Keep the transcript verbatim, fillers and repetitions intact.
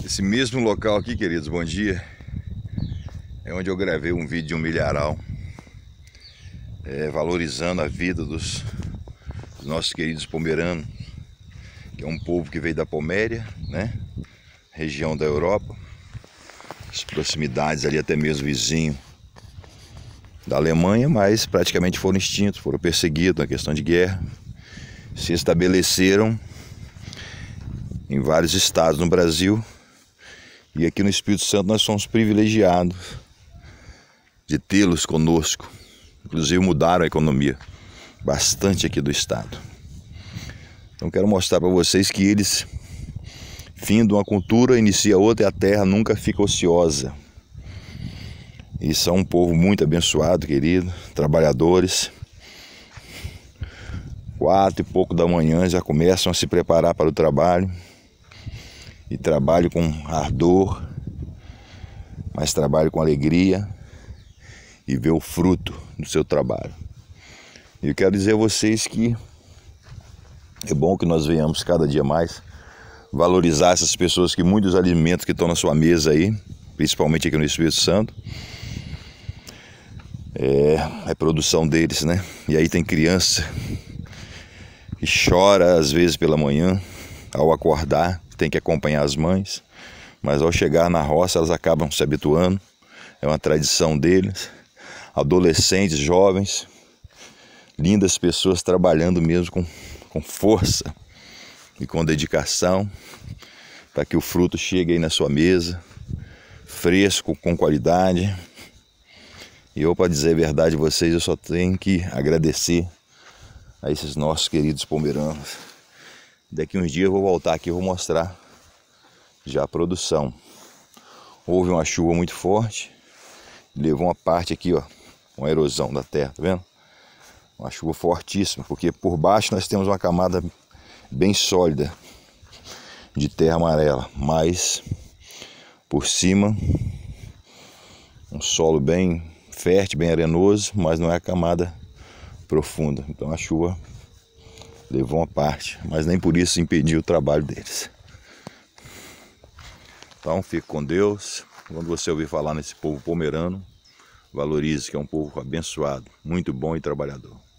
Esse mesmo local aqui, queridos, bom dia, é onde eu gravei um vídeo de um milharal, é, valorizando a vida dos, dos nossos queridos pomeranos, que é um povo que veio da Poméria, né, região da Europa, as proximidades ali até mesmo vizinho da Alemanha, mas praticamente foram extintos, foram perseguidos na questão de guerra, se estabeleceram em vários estados no Brasil. E aqui no Espírito Santo nós somos privilegiados de tê-los conosco. Inclusive mudaram a economia bastante aqui do estado. Então quero mostrar para vocês que eles, findam uma cultura, inicia outra, e a terra nunca fica ociosa. E são um povo muito abençoado, querido, trabalhadores. Quatro e pouco da manhã já começam a se preparar para o trabalho. E trabalho com ardor, mas trabalho com alegria e ver o fruto do seu trabalho. E eu quero dizer a vocês que é bom que nós venhamos cada dia mais valorizar essas pessoas, que muitos alimentos que estão na sua mesa aí, principalmente aqui no Espírito Santo, é, é produção deles, né? E aí tem criança que chora às vezes pela manhã, ao acordar, tem que acompanhar as mães, mas ao chegar na roça elas acabam se habituando, é uma tradição deles. Adolescentes, jovens, lindas pessoas trabalhando mesmo com, com força e com dedicação, para que o fruto chegue aí na sua mesa, fresco, com qualidade. E eu, para dizer a verdade a vocês, eu só tenho que agradecer a esses nossos queridos pomeranos. Daqui uns dias eu vou voltar aqui e vou mostrar já a produção. Houve uma chuva muito forte, levou uma parte aqui, ó, uma erosão da terra, tá vendo? Uma chuva fortíssima, porque por baixo nós temos uma camada bem sólida de terra amarela, mas por cima um solo bem fértil, bem arenoso, mas não é a camada profunda. Então a chuva levou uma parte, mas nem por isso impediu o trabalho deles. Então fique com Deus. Quando você ouvir falar nesse povo pomerano, valorize que é um povo abençoado, muito bom e trabalhador.